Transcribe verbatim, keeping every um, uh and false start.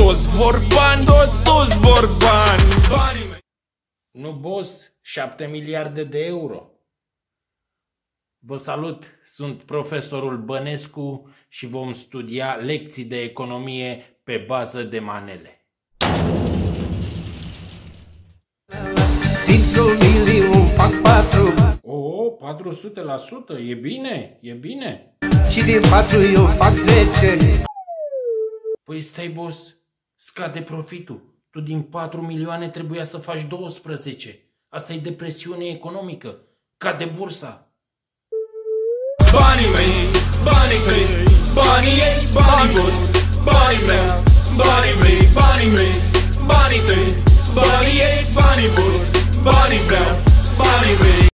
Toți vor bani, toți vor bani. Banii mei. Nu, boss, șapte miliarde de euro. Vă salut, sunt profesorul Bănescu și vom studia lecții de economie pe bază de manele. Dintr-un milion fac patru. Oh, patru sute la sută, e bine, e bine. Și din patru eu fac zece. Păi stai, boss, scade profitul. Tu din patru milioane trebuia să faci douăsprezece. Asta e depresiune economică. Cade bursa. Banii mei, banii mei, banii ei, banii buni, banii mei, banii mei, banii mei, banii tăi, banii ei, banii buni, banii vreau, banii mei.